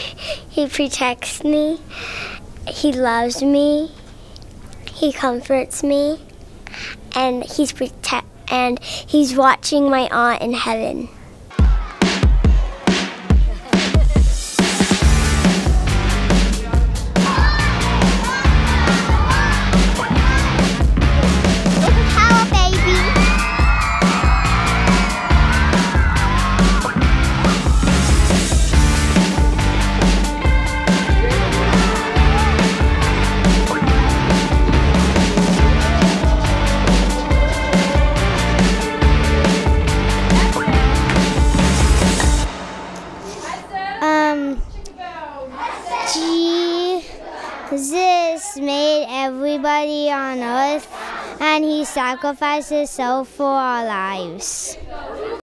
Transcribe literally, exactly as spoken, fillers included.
He protects me. He loves me. He comforts me. And he's protect and he's watching my aunt in heaven. Jesus made everybody on earth, and he sacrificed himself for our lives.